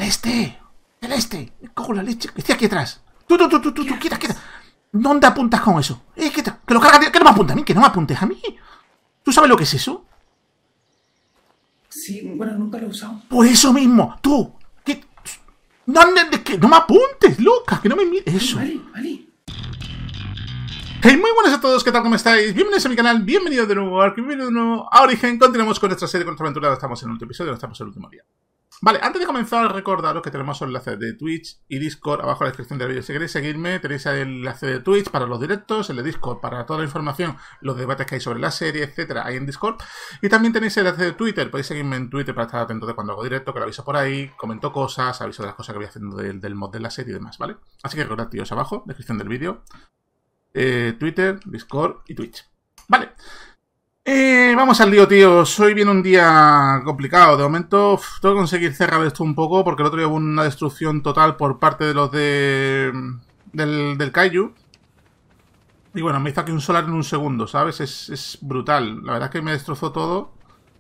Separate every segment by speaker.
Speaker 1: Celeste. Celeste. Me cago en la leche. Estoy aquí atrás. Tú, quieta. ¿Dónde apuntas con eso? Quieta. Que lo carga. Que no me apunte a mí. Que no me apuntes a mí. ¿Tú sabes lo que es eso?
Speaker 2: Sí, bueno, nunca lo he usado.
Speaker 1: Por eso mismo. Tú. Que no me apuntes, loca. Que no me mires. Eso.
Speaker 2: Vale.
Speaker 1: Hey, muy buenas a todos, ¿qué tal? ¿Cómo estáis? Bienvenidos a mi canal, bienvenidos de nuevo a Ark, bienvenidos de nuevo a Origen. Continuamos con nuestra serie, con nuestra aventura. Estamos en el último episodio, estamos en el último día. Vale, antes de comenzar, recordaros que tenemos enlaces de Twitch y Discord abajo en la descripción del vídeo. Si queréis seguirme, tenéis el enlace de Twitch para los directos, el de Discord para toda la información, los debates que hay sobre la serie, etcétera, ahí en Discord. Y también tenéis el enlace de Twitter, podéis seguirme en Twitter para estar atentos de cuando hago directo, que lo aviso por ahí, comento cosas, aviso de las cosas que voy haciendo del mod de la serie y demás, ¿vale? Así que recordad, tíos, abajo, descripción del vídeo. Twitter, Discord y Twitch. Vale. Vamos al lío, tíos. Hoy viene un día complicado. De momento tengo que conseguir cerrar esto un poco porque el otro día hubo una destrucción total por parte de los del Kaiju. Y bueno, me hizo aquí un solar en un segundo, ¿sabes? Es brutal. La verdad es que me destrozó todo.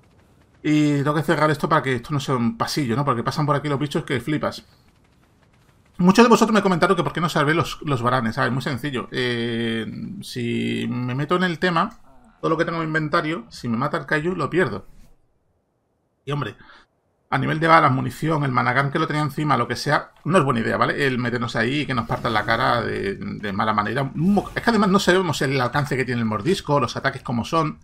Speaker 1: Y tengo que cerrar esto para que esto no sea un pasillo, ¿no? Porque pasan por aquí los bichos que flipas. Muchos de vosotros me comentaron que por qué no salvé los varanes, ¿sabes? Muy sencillo. Si me meto en el tema, todo lo que tengo en inventario, si me mata el Kaiju, lo pierdo. Y hombre, a nivel de balas, munición, el Managán que lo tenía encima, lo que sea, no es buena idea, ¿vale? El meternos ahí y que nos partan la cara de mala manera. Es que además no sabemos el alcance que tiene el mordisco, los ataques como son.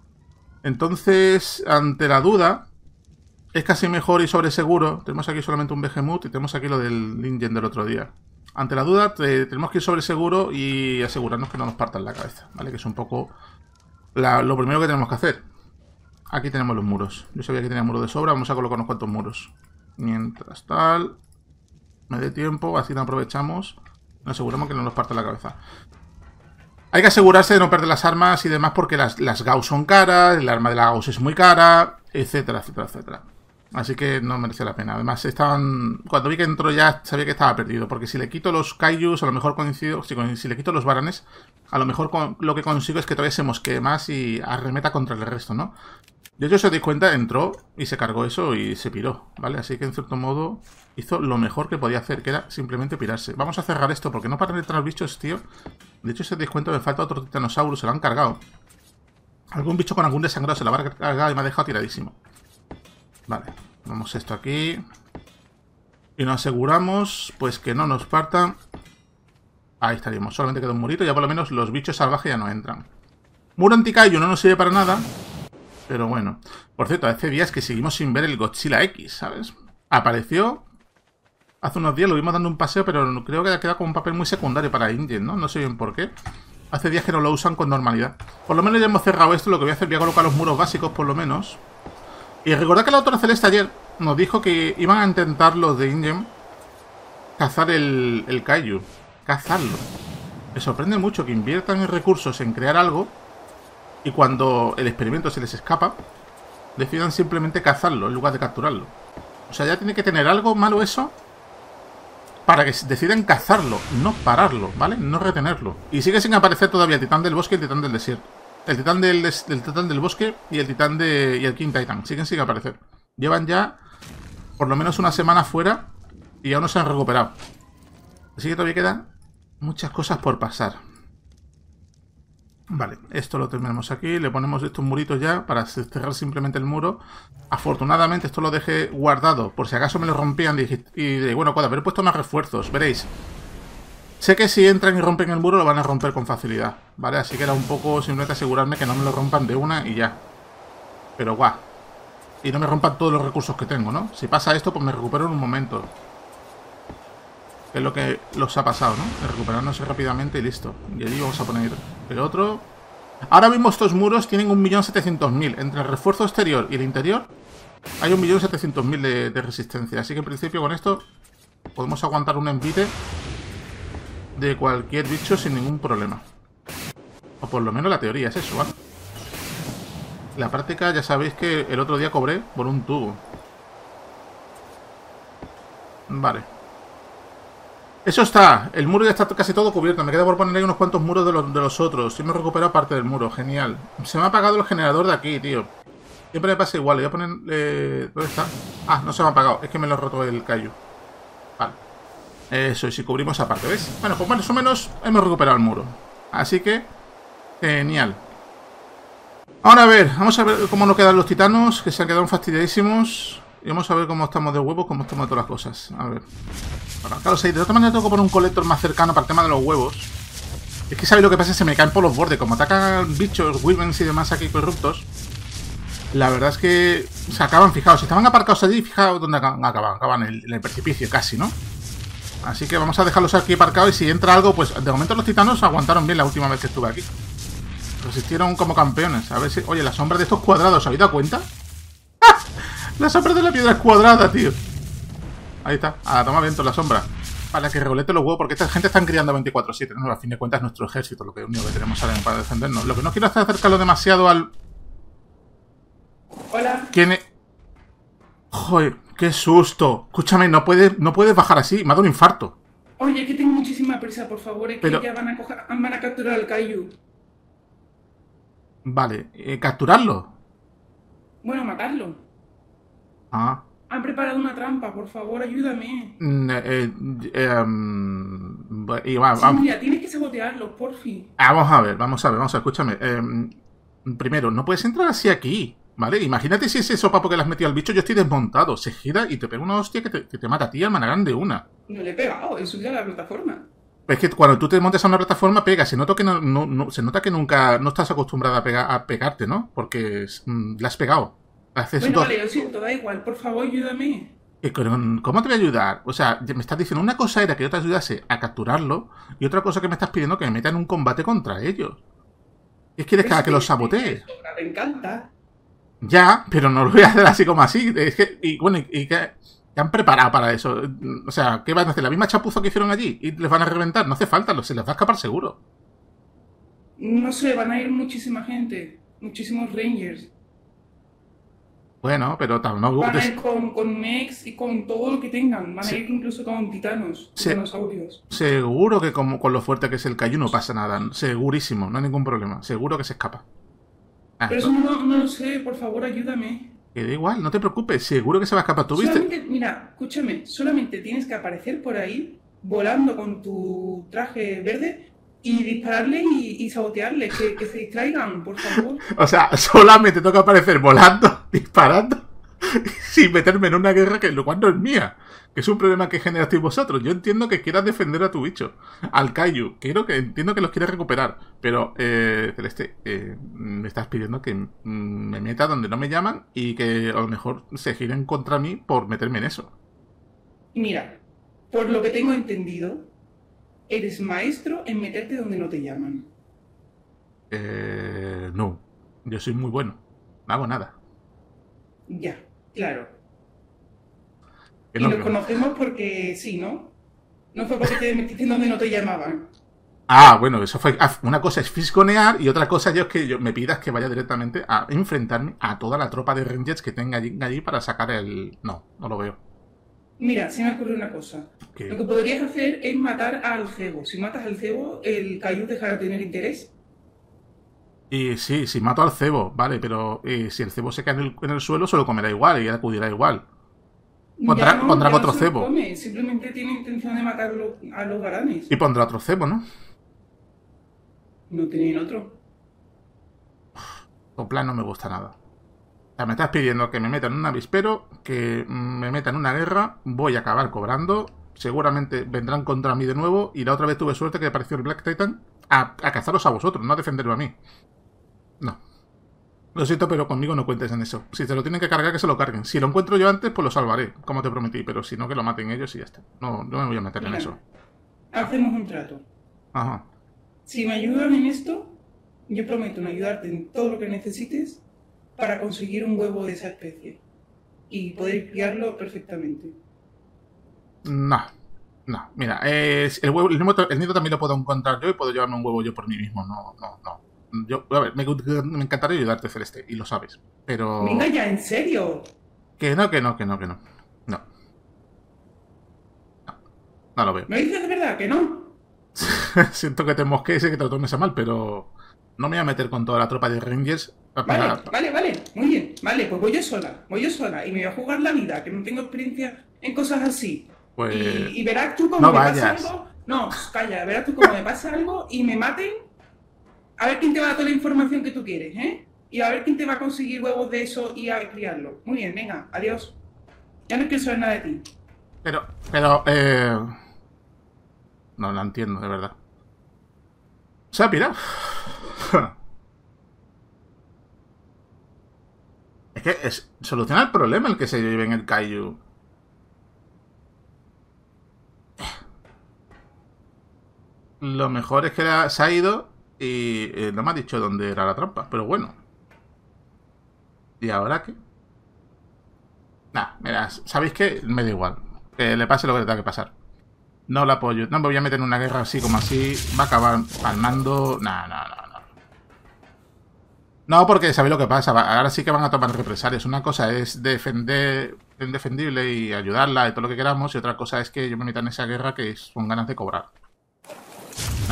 Speaker 1: Entonces, ante la duda, es casi mejor y sobre seguro. Tenemos aquí solamente un Behemoth y tenemos aquí lo del Ingen del otro día. Ante la duda, tenemos que ir sobre seguro y asegurarnos que no nos partan la cabeza, ¿vale? Que es un poco lo primero que tenemos que hacer. Aquí tenemos los muros. Yo sabía que tenía muros de sobra. Vamos a colocar unos cuantos muros. Mientras tal, me dé tiempo, así no aprovechamos. Nos aseguramos que no nos parta la cabeza. Hay que asegurarse de no perder las armas y demás porque las Gauss son caras, el arma de la Gauss es muy cara, etcétera, etcétera, etcétera. Así que no merece la pena. Además, cuando vi que entró ya sabía que estaba perdido. Porque si le quito los Kaijus, a lo mejor coincido. Si le quito los varanes, a lo mejor lo que consigo es que todavía se mosquee más y arremeta contra el resto, ¿no? De hecho, si os dais cuenta, entró y se cargó eso y se piró, ¿vale? Así que en cierto modo hizo lo mejor que podía hacer, que era simplemente pirarse. Vamos a cerrar esto porque no paran de entrar los bichos, tío. De hecho, si os dais cuenta, me falta otro Titanosaurus, se lo han cargado. Algún bicho con algún desangrado se lo va a cargar y me ha dejado tiradísimo. Vale, ponemos esto aquí. Y nos aseguramos, pues, que no nos partan. Ahí estaríamos, solamente queda un murito. Ya por lo menos los bichos salvajes ya no entran. Muro anti-Kaiju no nos sirve para nada. Pero bueno. Por cierto, hace días que seguimos sin ver el Godzilla X, ¿sabes? Apareció hace unos días, lo vimos dando un paseo, pero creo que ha quedado como un papel muy secundario para Ingen, ¿no? No sé bien por qué. Hace días que no lo usan con normalidad. Por lo menos ya hemos cerrado esto. Lo que voy a hacer, voy a colocar los muros básicos por lo menos. Y recordad que la autora Celeste ayer nos dijo que iban a intentar los de Ingen cazar el Kaiju. Cazarlo. Me sorprende mucho que inviertan en recursos en crear algo y cuando el experimento se les escapa, decidan simplemente cazarlo en lugar de capturarlo. O sea, ya tiene que tener algo malo eso para que decidan cazarlo, no pararlo, ¿vale? No retenerlo. Y sigue sin aparecer todavía el titán del bosque y el titán del desierto. El titán del bosque y el titán y el King Titan. Siguen sin aparecer. Llevan ya por lo menos una semana fuera y aún no se han recuperado. Así que todavía quedan muchas cosas por pasar. Vale, esto lo terminamos aquí. Le ponemos estos muritos ya para cerrar simplemente el muro. Afortunadamente esto lo dejé guardado por si acaso me lo rompían y bueno, cuando haber puesto más refuerzos, veréis. Sé que si entran y rompen el muro lo van a romper con facilidad, ¿vale? Así que era un poco simplemente asegurarme que no me lo rompan de una y ya. Pero guau. Y no me rompan todos los recursos que tengo, ¿no? Si pasa esto, pues me recupero en un momento. Que es lo que los ha pasado, ¿no? De recuperarnos rápidamente y listo. Y allí vamos a poner el otro. Ahora mismo estos muros tienen 1.700.000. Entre el refuerzo exterior y el interior hay 1.700.000 de resistencia. Así que en principio con esto podemos aguantar un envite de cualquier bicho sin ningún problema. O por lo menos la teoría es eso, ¿vale? La práctica ya sabéis que el otro día cobré por un tubo. Vale. Eso está. El muro ya está casi todo cubierto. Me queda por poner ahí unos cuantos muros de los otros. Sí me recupero parte del muro. Genial. Se me ha apagado el generador de aquí, tío. Siempre me pasa igual. Le voy a poner... ¿dónde está? Ah, no se me ha apagado. Es que me lo ha roto el Kaiju. Eso, y si cubrimos aparte, ¿ves? Bueno, pues más o menos hemos recuperado el muro. Así que, genial. Ahora a ver, vamos a ver cómo nos quedan los titanos, que se han quedado fastidiadísimos. Y vamos a ver cómo estamos de huevos, cómo estamos de todas las cosas. A ver. Bueno, claro, de otra manera tengo que poner un colector más cercano para el tema de los huevos. Es que ¿sabéis lo que pasa? Se me caen por los bordes. Como atacan bichos, wyverns y demás aquí corruptos. La verdad es que se acaban, fijaos, si estaban aparcados allí, fijaos dónde acaban en el precipicio casi, ¿no? Así que vamos a dejarlos aquí aparcados y si entra algo, pues de momento los titanos aguantaron bien la última vez que estuve aquí. Resistieron como campeones. A ver si... Oye, la sombra de estos cuadrados, ¿os habéis dado cuenta? ¡Ah! La sombra de la piedra es cuadrada, tío. Ahí está, a tomar viento la sombra. Para que revolete los huevos, porque esta gente están criando 24/7, ¿no? A fin de cuentas es nuestro ejército, lo único que tenemos ahora para defendernos. Lo que no quiero es acercarlo demasiado al...
Speaker 2: Hola.
Speaker 1: ¿Quién es? Joder, qué susto. Escúchame, no puedes bajar así, me ha dado un infarto.
Speaker 2: Oye, que tengo muchísima prisa, por favor, es
Speaker 1: Pero...
Speaker 2: que ya van a capturar al Kaiju.
Speaker 1: Vale, ¿capturarlo?
Speaker 2: Bueno, matarlo.
Speaker 1: Ah.
Speaker 2: Han preparado una trampa, por favor, ayúdame. Mira, tienes que sabotearlo, porfi.
Speaker 1: Vamos a ver, escúchame. Primero, no puedes entrar así aquí, ¿vale? Imagínate si ese sopapo que le has metido al bicho, yo estoy desmontado. Se gira y te pega una hostia que te mata a ti, al manarán de una.
Speaker 2: No le he pegado, he subido a la plataforma.
Speaker 1: Es que cuando tú te montes a una plataforma, pega. Se nota que se nota que nunca no estás acostumbrada a pegarte, ¿no? Porque la has pegado.
Speaker 2: Bueno, vale, lo siento, da igual, por favor, ayúdame.
Speaker 1: ¿Cómo te voy a ayudar? O sea, me estás diciendo, una cosa era que yo te ayudase a capturarlo y otra cosa que me estás pidiendo que me meta en un combate contra ellos. ¿Qué quieres que los sabotee?
Speaker 2: Me encanta.
Speaker 1: Ya, pero no lo voy a hacer así como así. Es que, y bueno, ¿qué han preparado para eso? O sea, ¿qué van a hacer? ¿La misma chapuza que hicieron allí? ¿Y les van a reventar? No hace falta, se les va a escapar seguro.
Speaker 2: No sé, van a ir muchísima gente. Muchísimos rangers.
Speaker 1: Bueno, pero no...
Speaker 2: Van a ir con mechs y con todo lo que tengan. Van a ir incluso con titanos, dinosaurios.
Speaker 1: Seguro que con lo fuerte que es el Kaiju no pasa nada. Segurísimo, no hay ningún problema. Seguro que se escapa.
Speaker 2: Pero eso no lo sé, por favor, ayúdame.
Speaker 1: Que da igual, no te preocupes. Seguro que se va a escapar. ¿Tú viste?
Speaker 2: Mira, escúchame. Solamente tienes que aparecer por ahí, volando con tu traje verde, y dispararle y sabotearle, que se distraigan, por favor.
Speaker 1: O sea, solamente tengo que aparecer volando, disparando, sin meterme en una guerra que lo cual no es mía. Que es un problema que generasteis vosotros. Yo entiendo que quieras defender a tu bicho, al Kaiju. Entiendo que los quieres recuperar. Pero, Celeste, me estás pidiendo que me meta donde no me llaman y que a lo mejor se giren contra mí por meterme en eso.
Speaker 2: Mira, por lo que tengo entendido, eres maestro en meterte donde no te llaman.
Speaker 1: No. Yo soy muy bueno. No hago nada.
Speaker 2: Ya, claro.
Speaker 1: Que
Speaker 2: y
Speaker 1: no,
Speaker 2: nos conocemos porque sí, ¿no? No fue porque te metiste en donde no te llamaban.
Speaker 1: Ah, bueno, eso fue... Una cosa es fisgonear y otra cosa es que me pidas que vaya directamente a enfrentarme a toda la tropa de Rangers que tenga allí para sacar el... No lo veo.
Speaker 2: Mira, se me ocurre una cosa.
Speaker 1: ¿Qué?
Speaker 2: Lo que podrías hacer es matar al cebo. Si matas al cebo, el Kaiju dejará de tener interés.
Speaker 1: Y sí, si mato al cebo, vale, pero si el cebo se cae en el suelo, se lo comerá igual y acudirá igual. Pondrá otro cebo.
Speaker 2: Come, simplemente tiene intención de matar a los varanes.
Speaker 1: Y pondrá otro cebo, ¿no?
Speaker 2: No tienen otro.
Speaker 1: Tu plan no me gusta nada. O sea, me estás pidiendo que me meta en un avispero, que me meta en una guerra, voy a acabar cobrando, seguramente vendrán contra mí de nuevo, y la otra vez tuve suerte que apareció el Black Titan a cazaros a vosotros, no a defenderlo a mí. No. Lo siento, pero conmigo no cuentes en eso. Si se lo tienen que cargar, que se lo carguen. Si lo encuentro yo antes, pues lo salvaré, como te prometí, pero si no, que lo maten ellos y ya está. No me voy a meter en eso.
Speaker 2: Hacemos un trato.
Speaker 1: Ajá.
Speaker 2: Si me ayudan en esto, yo prometo no ayudarte en todo lo que necesites para conseguir un huevo de esa especie y poder criarlo perfectamente.
Speaker 1: No. Mira, el nido también lo puedo encontrar yo y puedo llevarme un huevo yo por mí mismo. No. A ver, me encantaría ayudarte, Celeste, y lo sabes, pero...
Speaker 2: Venga ya, ¿en serio?
Speaker 1: Que no. No lo veo.
Speaker 2: ¿Me dices de verdad que no?
Speaker 1: Siento que te mosquees y que te lo tomes a mal, pero no me voy a meter con toda la tropa de Rangers
Speaker 2: Vale, muy bien. Vale, pues voy yo sola y me voy a jugar la vida, que no tengo experiencia en cosas así.
Speaker 1: Pues...
Speaker 2: Y verás tú como
Speaker 1: no
Speaker 2: me pasa
Speaker 1: vayas.
Speaker 2: algo. No, calla, verás tú como me pasa algo y me maten. A ver quién te va a dar toda la información que tú quieres, ¿eh? Y a ver quién te va a conseguir huevos de eso y a criarlo. Muy bien, venga, adiós. Ya no quiero saber nada de ti.
Speaker 1: Pero, no la entiendo, de verdad. Se ha pirado. Es que es soluciona el problema el que se lleve en el Kaiju. Lo mejor es que se ha ido y no me ha dicho dónde era la trampa, pero bueno. ¿Y ahora qué? Nah, mira, ¿sabéis qué? Me da igual. Que le pase lo que le tenga que pasar. No la apoyo. No me voy a meter en una guerra así como así. Va a acabar palmando. Nah. No, porque sabéis lo que pasa. Ahora sí que van a tomar represalias. Una cosa es defender indefendible y ayudarla y todo lo que queramos. Y otra cosa es que yo me meta en esa guerra que son ganas de cobrar. No.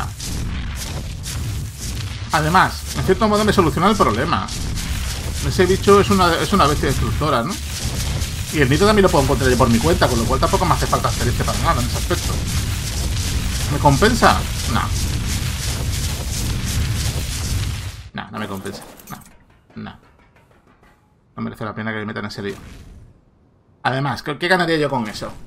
Speaker 1: Además, en cierto modo me soluciona el problema. Ese bicho es una bestia destructora, ¿no? Y el nido también lo puedo encontrar yo por mi cuenta, con lo cual tampoco me hace falta hacer este para nada en ese aspecto. ¿Me compensa? No. No me compensa. No. No merece la pena que me metan en ese lío. Además, ¿qué ganaría yo con eso?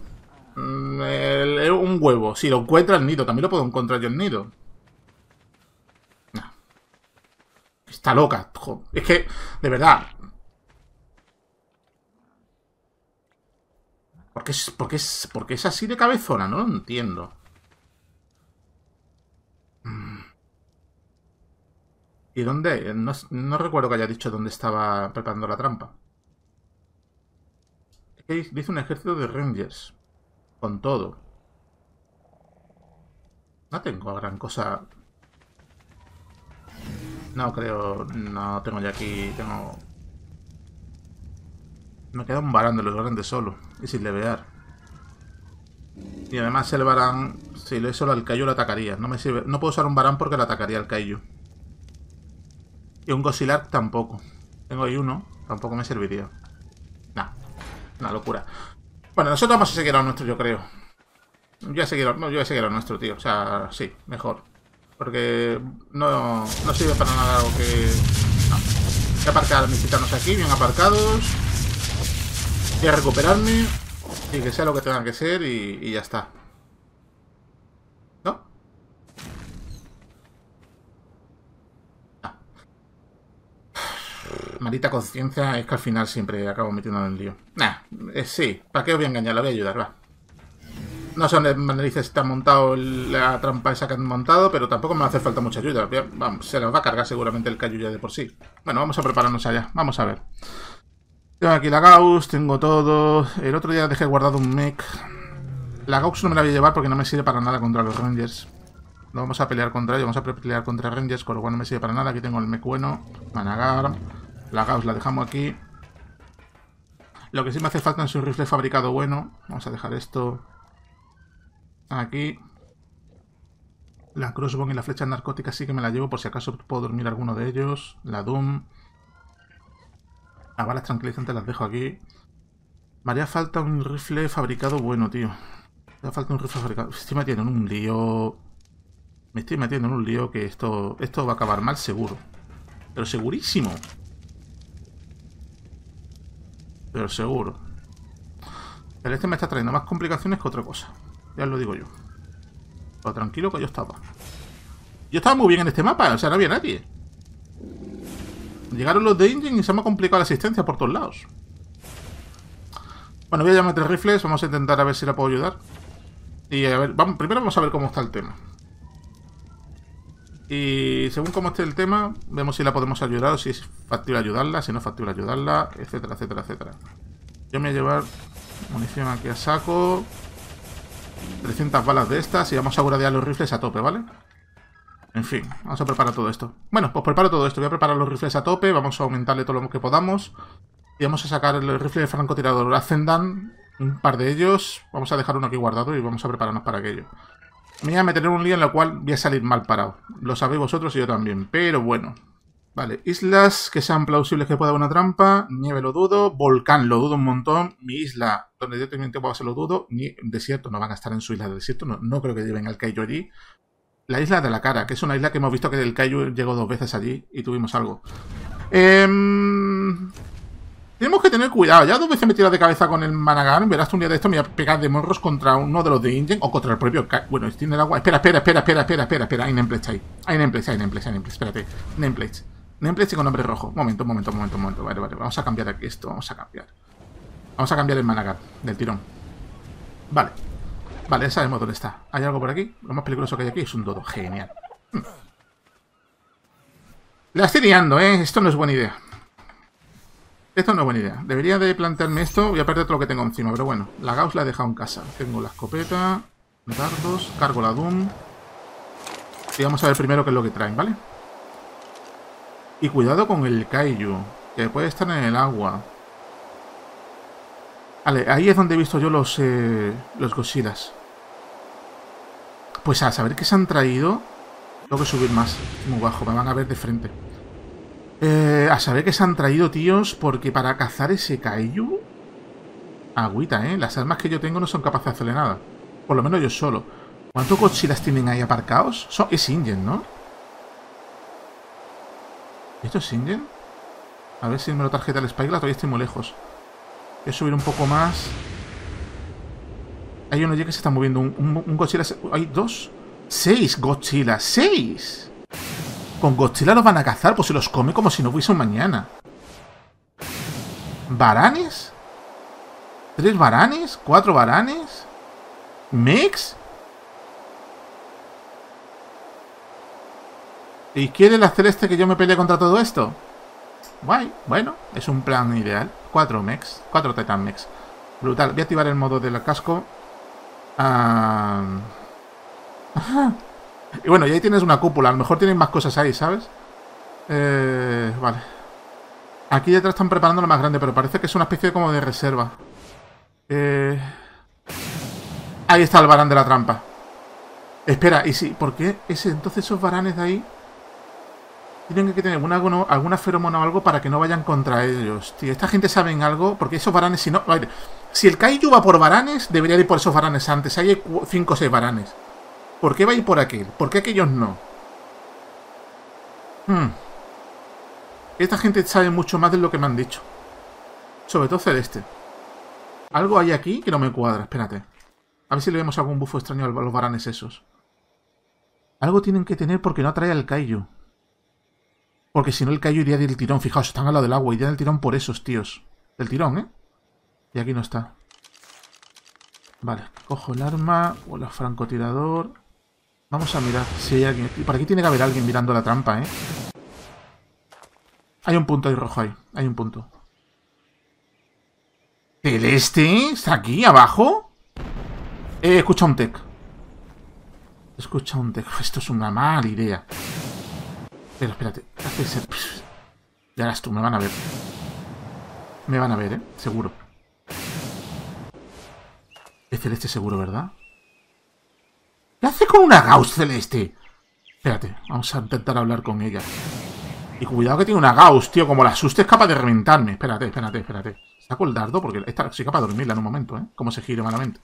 Speaker 1: Un huevo. Si lo encuentra el nido, también lo puedo encontrar yo el nido. No. Está loca. Joder. Es que, de verdad. ¿Por qué es así de cabezona? No lo entiendo. ¿Y dónde? No recuerdo que haya dicho dónde estaba preparando la trampa. Es que dice un ejército de Rangers. Con todo. No tengo gran cosa. No creo. No tengo ya aquí. Me queda un varán de los grandes solo. Y sin levear. Y además el varán. Si le solo al Kaiju lo atacaría. No me sirve. No puedo usar un varán porque lo atacaría al Kaiju. Y un Godzilla tampoco. Tengo ahí uno. Tampoco me serviría. Nah. Una locura. Bueno, nosotros vamos a seguir a lo nuestro, yo creo. Yo voy a seguir a lo nuestro, tío. O sea, sí, mejor. Porque no sirve para nada algo que... No. Voy a aparcar a mis gitanos aquí, bien aparcados. Voy a recuperarme. Y que sea lo que tenga que ser y ya está. ¿No? Maldita conciencia, es que al final siempre acabo metiendo en el lío. Nah, sí, ¿para qué os voy a engañar? La voy a ayudar, va. No sé dónde narices está montado la trampa esa que han montado, pero tampoco me hace falta mucha ayuda. Vamos, se nos va a cargar seguramente el Kaiju ya de por sí. Bueno, vamos a prepararnos allá. Vamos a ver. Tengo aquí la Gauss, tengo todo. El otro día dejé guardado un mech. La Gauss no me la voy a llevar porque no me sirve para nada contra los Rangers. No vamos a pelear contra ellos, vamos a pelear contra Rangers, con lo cual no me sirve para nada. Aquí tengo el mech bueno, Managar. La Gauss la dejamos aquí. Lo que sí me hace falta es un rifle fabricado bueno. Vamos a dejar esto aquí. La crossbow y la flecha narcótica sí que me la llevo por si acaso puedo dormir alguno de ellos. La Doom. Las balas tranquilizantes las dejo aquí. Me haría falta un rifle fabricado bueno, tío. Me haría falta un rifle fabricado. Estoy metiendo en un lío. Me estoy metiendo en un lío que esto va a acabar mal seguro. Pero segurísimo. Pero seguro. El este me está trayendo más complicaciones que otra cosa. Ya os lo digo yo. Lo tranquilo que yo estaba. Yo estaba muy bien en este mapa, o sea, no había nadie. Llegaron los de Ingen y se me ha complicado la asistencia por todos lados. Bueno, voy a llamar 3 rifles, vamos a intentar a ver si la puedo ayudar. Y a ver, primero vamos a ver cómo está el tema. Y según cómo esté el tema, vemos si la podemos ayudar o si es factible ayudarla, si no es factible ayudarla, etcétera, etcétera, etcétera. Yo me voy a llevar munición aquí a saco. 300 balas de estas y vamos a gradear los rifles a tope, ¿vale? En fin, vamos a preparar todo esto. Bueno, pues preparo todo esto. Voy a preparar los rifles a tope, vamos a aumentarle todo lo que podamos. Y vamos a sacar el rifle de francotirador Ascendan, un par de ellos. Vamos a dejar uno aquí guardado y vamos a prepararnos para aquello. Me voy a meter en un lío en el cual voy a salir mal parado. Lo sabéis vosotros y yo también, pero bueno. Vale, islas que sean plausibles que pueda haber una trampa. Nieve lo dudo. Volcán lo dudo un montón. Mi isla, donde yo también puedo hacer lo dudo. Ni desierto, no van a estar en su isla de desierto. No creo que lleven al Kaiju allí. La isla de la cara, que es una isla que hemos visto que el Kaiju llegó 2 veces allí y tuvimos algo. Tenemos que tener cuidado. Ya 2 veces me he tirado de cabeza con el Managan. Verás un día de esto me voy a pegar de morros contra uno de los de Ingen o contra el propio Kaiju. Bueno, tiene el agua. Espera. Hay nameplates ahí. Hay nameplates. Espérate. Nameplates con nombre rojo. Momento. Vale. Vamos a cambiar aquí esto. Vamos a cambiar el Managan del tirón. Vale, ya sabemos dónde está. ¿Hay algo por aquí? Lo más peligroso que hay aquí es un dodo. Genial. La estoy liando, ¿eh? Esto no es buena idea. Debería de plantearme esto. Voy a perder todo lo que tengo encima. Pero bueno, la Gauss la he dejado en casa. Tengo la escopeta, dardos, cargo la Doom. Y vamos a ver primero qué es lo que traen, ¿vale? Y cuidado con el Kaiju, que puede estar en el agua. Vale, ahí es donde he visto yo los Godzillas. Pues a saber qué se han traído. Tengo que subir más. Muy bajo, me van a ver de frente. A saber qué se han traído, tíos. Porque para cazar ese Kaiju... Agüita, ¿eh? Las armas que yo tengo no son capaces de hacerle nada. Por lo menos yo solo. ¿Cuántos Godzillas tienen ahí aparcados? Es Ingen, ¿no? ¿Esto es Ingen? A ver si me lo tarjeta el Spyglass. Todavía estoy muy lejos. Voy a subir un poco más. Hay uno ya que se está moviendo. Un Godzilla. Hay 2. 6 Godzilla. 6. Con Godzilla los van a cazar. Pues se los come como si no fuese un mañana. ¿Varanes? 3 varanes. 4 varanes. ¿Mix? ¿Y quiere la celeste que yo me pelee contra todo esto? Guay, bueno, es un plan ideal. 4 mechs, 4 Titan mechs. Brutal, voy a activar el modo del casco. Y bueno, y ahí tienes una cúpula. A lo mejor tienen más cosas ahí, ¿sabes? Vale. Aquí detrás están preparando lo más grande, pero parece que es una especie como de reserva. Ahí está el varán de la trampa. Espera, ¿y si? ¿Por qué entonces esos varanes de ahí tienen que tener alguna feromona o algo para que no vayan contra ellos? Tío, esta gente sabe algo, porque esos varanes, si no... A ver, si el Kaiju va por varanes, debería ir por esos varanes antes. Ahí hay 5 o 6 varanes. ¿Por qué va a ir por aquel? ¿Por qué aquellos no? Esta gente sabe mucho más de lo que me han dicho. Sobre todo Celeste. Algo hay aquí que no me cuadra, espérate. A ver si le vemos algún bufo extraño a los varanes esos. Algo tienen que tener porque no atrae al Kaiju. Porque si no el Kaiju iría del tirón. Fijaos, están al lado del agua. Iría del tirón por esos, tíos. Del tirón, ¿eh? Y aquí no está. Vale, cojo el arma. O el francotirador. Vamos a mirar si hay alguien. Y por aquí tiene que haber alguien mirando la trampa, ¿eh? Hay un punto ahí rojo ahí. Hay un punto. ¿Celeste? ¿Está aquí, abajo? Escucha un tech. Escucha un tech. Esto es una mala idea. Pero espérate. Ya verás tú, me van a ver. Me van a ver, seguro. Es Celeste seguro, ¿verdad? ¿Qué hace con una Gauss, Celeste? Espérate, vamos a intentar hablar con ella. Y cuidado que tiene una Gauss, tío. Como la asuste es capaz de reventarme. Espérate. Saco el dardo porque soy capaz de dormirla en un momento, ¿eh? Como se gire malamente.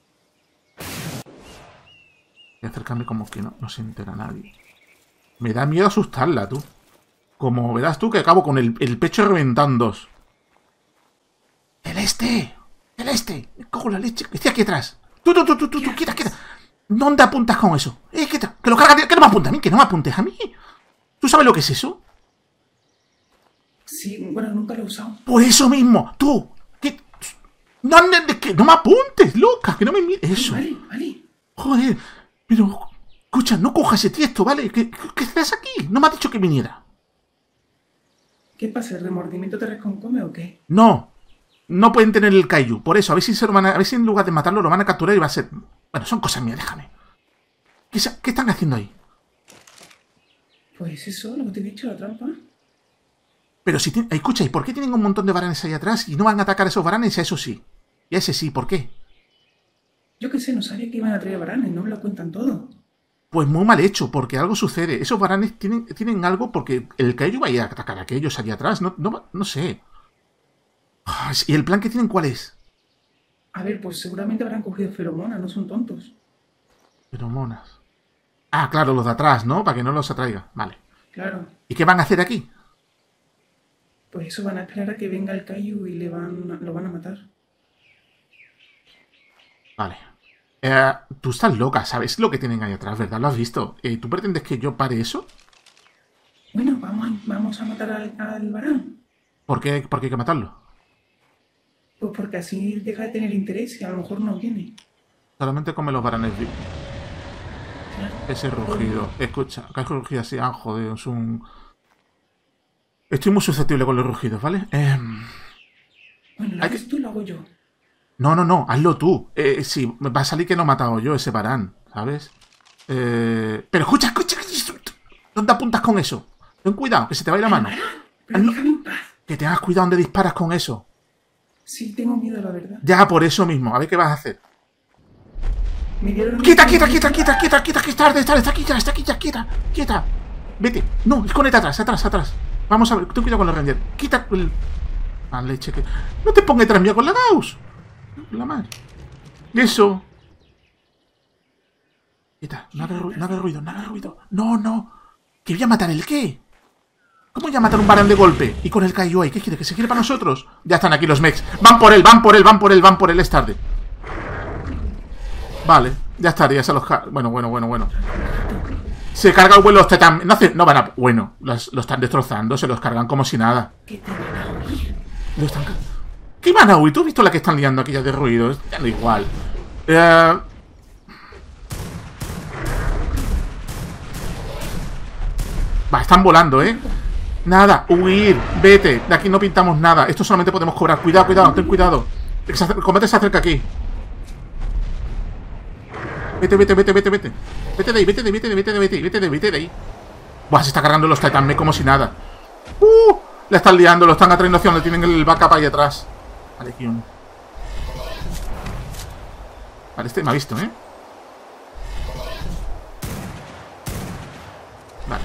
Speaker 1: Voy a acercarme como que no se entera nadie. Me da miedo asustarla, tú. Como verás tú que acabo con el pecho reventando. ¡Celeste! ¡Celeste! Me cojo la leche. Estoy aquí atrás. Tú, quieta. ¿Dónde apuntas con eso? Quieta. Que lo cargas. Que no me apuntes a mí. Que no me apuntes a mí. ¿Tú sabes lo que es eso?
Speaker 2: Sí, bueno, nunca lo he usado.
Speaker 1: Por eso mismo. Tú. Que no me apuntes, loca. Que no me mires. Eso.
Speaker 2: Vale.
Speaker 1: Joder. Pero... Escucha, no cojas ese tiesto, ¿vale? ¿Qué estás aquí? No me has dicho que viniera.
Speaker 2: ¿Qué pasa? ¿El remordimiento te reconcome o qué?
Speaker 1: No pueden tener el Kaiju. Por eso, a ver si en lugar de matarlo lo van a capturar y va a ser... Bueno, son cosas mías, déjame. ¿Qué están haciendo ahí?
Speaker 2: Pues eso, lo que te he dicho, la trampa.
Speaker 1: Pero si... Escucha, ¿y por qué tienen un montón de varanes ahí atrás y no van a atacar a esos varanes y a eso sí? Y a ese sí, ¿por qué?
Speaker 2: Yo qué sé, no sabía que iban a traer varanes, no me lo cuentan todo.
Speaker 1: Pues muy mal hecho, porque algo sucede. Esos varanes tienen algo porque el Kaiju va a ir a atacar a aquellos allá atrás. No sé. ¿Y el plan que tienen cuál es?
Speaker 2: A ver, pues seguramente habrán cogido feromonas, no son tontos.
Speaker 1: Feromonas. Ah, claro, los de atrás, ¿no? Para que no los atraiga. Vale.
Speaker 2: Claro.
Speaker 1: ¿Y qué van a hacer aquí?
Speaker 2: Pues eso, van a esperar a que venga el Kaiju y lo van a matar.
Speaker 1: Vale. Tú estás loca, ¿sabes lo que tienen ahí atrás, verdad? ¿Lo has visto? ¿Tú pretendes que yo pare eso?
Speaker 2: Bueno, vamos a matar al varán.
Speaker 1: ¿Por qué hay que matarlo?
Speaker 2: Pues porque así deja de tener interés y a lo mejor no viene.
Speaker 1: Solamente come los varanes vivos.
Speaker 2: Claro.
Speaker 1: Ese rugido. Escucha, que hay rugido así. Ah, joder, es un... Estoy muy susceptible con los rugidos, ¿vale?
Speaker 2: Bueno, ¿lo haces tú o lo hago yo?
Speaker 1: No, hazlo tú. Sí, va a salir que no he matado yo ese varán, ¿sabes? Pero escucha. ¿Dónde apuntas con eso? Ten cuidado, que se te va a ir la mano.
Speaker 2: Pero déjame en paz.
Speaker 1: Que tengas cuidado donde disparas con eso.
Speaker 2: Sí, tengo miedo, la verdad.
Speaker 1: Ya, por eso mismo. A ver qué vas a hacer.
Speaker 2: Me dieron...
Speaker 1: ¡Quieta! Que es tarde, quieta. Vete. No, escóndete atrás. Vamos a ver, ten cuidado con los Rangers. Quita el... Ah, leche que... No te pongas detrás mía con la Gauss. La madre. Eso. Quieta, no haga ruido. No. ¿Que voy a matar el qué? ¿Cómo voy a matar un varán de golpe? Y con el Kaiju ahí, ¿qué quiere? ¿Que se quiere para nosotros? Ya están aquí los mechs. Van por él, es tarde. Vale, ya estaría, se los carga. Bueno. Se carga el vuelo los Titan. No van a... Bueno, lo están destrozando, se los cargan como si nada.
Speaker 2: ¿Qué te van a oír?
Speaker 1: ¿Qué van a huir? ¿Tú has visto la que están liando aquella de ruido? Ya no igual. Va, están volando, ¿eh? Nada, huir, vete. De aquí no pintamos nada. Esto solamente podemos cobrar. Cuidado, ten cuidado. El combate se acerca aquí. Vete. Vete de ahí. Buah, se está cargando los Titan Me como si nada. La están liando, lo están atrayendo hacia donde tienen el backup ahí atrás. Vale, Kyun. Vale, este me ha visto, ¿eh? Vale.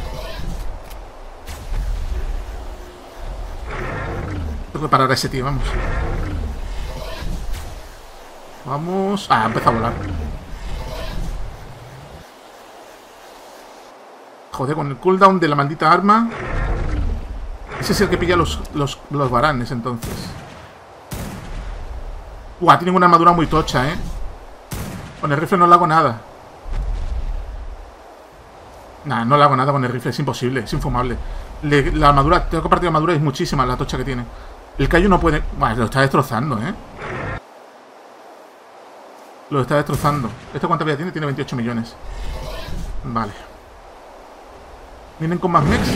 Speaker 1: Tengo que parar a ese tío, vamos. Vamos... Ah, empieza a volar. Joder, con el cooldown de la maldita arma. Ese es el que pilla los varanes, entonces. Buah, tienen una armadura muy tocha, ¿eh? Con el rifle no le hago nada. Nah, no le hago nada con el rifle, es imposible, es infumable. La armadura, tengo que partir la armadura, es muchísima la tocha que tiene. El Kaiju no puede... Bueno, lo está destrozando, ¿eh? Lo está destrozando. ¿Esto cuánta vida tiene? Tiene 28 millones. Vale. ¿Vienen con más mechs?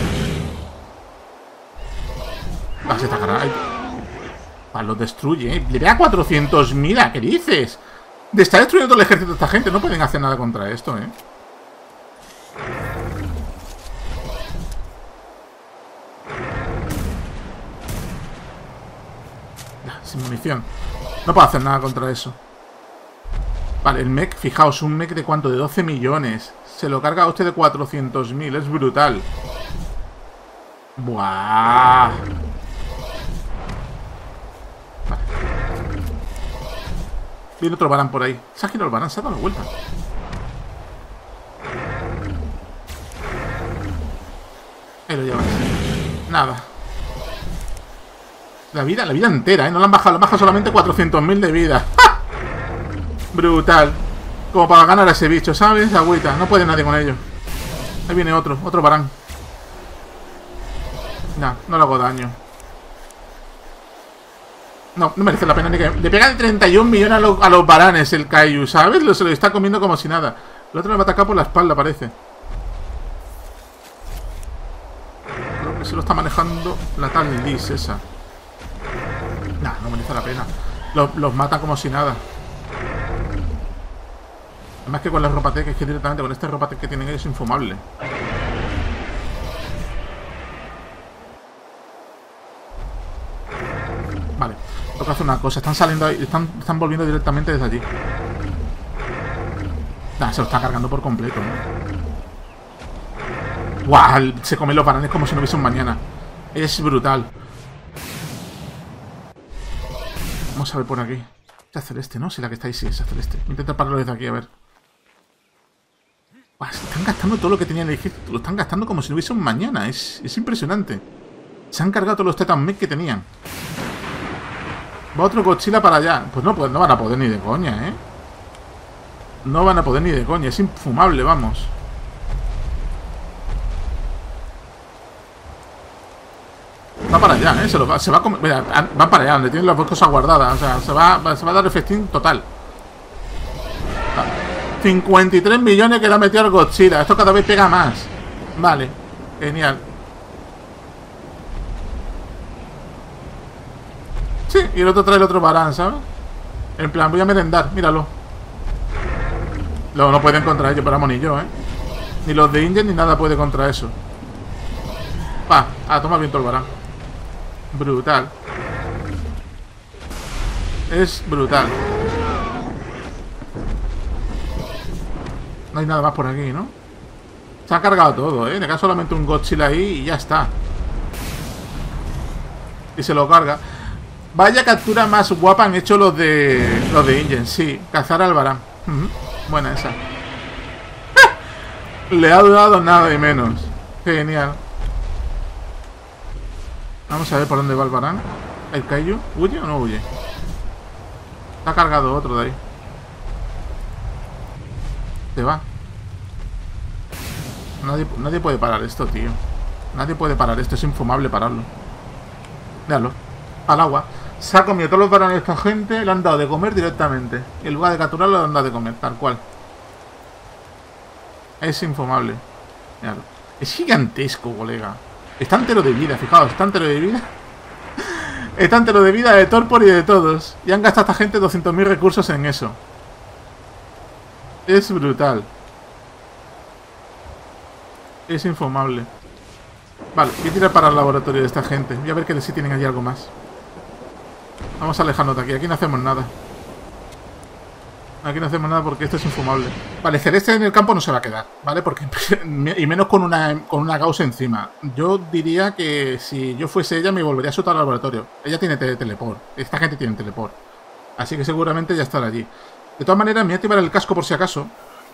Speaker 1: Ah, se está cargando. Los destruye, ¿eh? Le vea 400.000, ¿qué dices? Está destruyendo todo el ejército de esta gente. No pueden hacer nada contra esto, ¿eh? Sin munición. No puedo hacer nada contra eso. Vale, el mech, fijaos, un mech de ¿cuánto? De 12 millones. Se lo carga a usted de 400.000. Es brutal. Buah. Vale. Viene otro varán por ahí. Se ha girado el varán, se ha dado la vuelta. Ahí lo llevas. Nada. La vida entera, ¿eh? No la han bajado, la han bajado solamente 400.000 de vida. ¡Ja! Brutal. Como para ganar a ese bicho, ¿sabes? Agüita, no puede nadie con ello. Ahí viene otro varán. No le hago daño. No merece la pena ni que... Le pegan 31 millones a los varanes el Kaiju, ¿sabes? Se lo está comiendo como si nada. El otro le va a atacar por la espalda, parece. Creo que se lo está manejando la tal Liz esa. No merece la pena. Los mata como si nada. Además que con la Ropatec, es que directamente con este Ropatec que tienen ellos es infumable. Vale, tengo que hacer una cosa. Están saliendo ahí, están volviendo directamente desde allí. Nah, se lo está cargando por completo, ¿no? ¡Guau! Se comen los bananes como si no hubiese un mañana. Es brutal. Vamos a ver por aquí. Esta celeste, ¿no? Si la que está ahí, sí, esa celeste. Voy a intentar pararlo desde aquí, a ver. ¡Guau! Se están gastando todo lo que tenían en el ejército. Lo están gastando como si no hubiese un mañana. Es impresionante. Se han cargado todos los Titan Mech que tenían. Va otro Godzilla para allá. Pues no van a poder ni de coña, ¿eh? No van a poder ni de coña. Es infumable, vamos. Va para allá, ¿eh? Se va a comer. Mira, va para allá, donde tienen las dos cosas guardadas. O sea, se va a dar el festín total. 53 millones que le ha metido al Godzilla. Esto cada vez pega más. Vale, genial. Sí, y el otro trae el otro Barán, ¿sabes? En plan, voy a merendar, míralo. No pueden contra ello, pero ni yo, ¿eh? Ni los de Ingen ni nada puede contra eso. Pa, toma viento el Barán. Brutal. Es brutal. No hay nada más por aquí, ¿no? Se ha cargado todo, ¿eh? Le queda solamente un Godzilla ahí y ya está. Y se lo carga. Vaya captura más guapa han hecho los de Ingen, sí. Cazar al Barán. Buena esa. Le ha durado nada y menos. Genial. Vamos a ver por dónde va el Barán. ¿El Kaiju? ¿Huye o no huye? Se ha cargado otro de ahí. Se va. Nadie puede parar esto, tío. Nadie puede parar esto. Es infumable pararlo. Véanlo. Al agua. Se ha comido todos los Baranes de esta gente. Le han dado de comer directamente. Y en lugar de capturarlo, le han dado de comer. Tal cual. Es infumable. Véanlo. Es gigantesco, colega. Está entero de vida, fijaos. Está entero de vida. Está entero de vida de Torpor y de todos. Y han gastado a esta gente 200.000 recursos en eso. Es brutal. Es infumable. Vale, voy a tirar para el laboratorio de esta gente. Voy a ver que si tienen allí algo más. Vamos a alejarnos de aquí. Aquí no hacemos nada. Aquí no hacemos nada porque esto es infumable. Vale, Celeste en el campo no se va a quedar, ¿vale? Porque y menos con una Gauss encima. Yo diría que si yo fuese ella me volvería a soltar al laboratorio. Ella tiene teleport. Esta gente tiene teleport. Así que seguramente ya estará allí. De todas maneras, me voy a activar el casco por si acaso.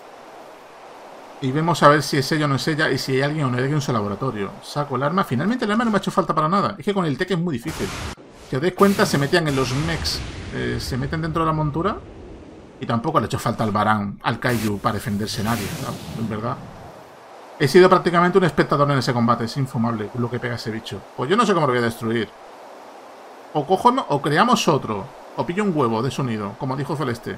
Speaker 1: Y vemos a ver si es ella o no es ella. Y si hay alguien o no hay alguien en su laboratorio. Saco el arma. Finalmente el arma no me ha hecho falta para nada. Es que con el TEC es muy difícil. Si os dais cuenta, se metían en los mechs. Se meten dentro de la montura. Y tampoco le ha hecho falta al Barán, al Kaiju, para defenderse nadie, ¿no? En verdad. He sido prácticamente un espectador en ese combate. Es infumable lo que pega ese bicho. Pues yo no sé cómo lo voy a destruir. O cojo, o creamos otro. O pillo un huevo de sonido, como dijo Celeste.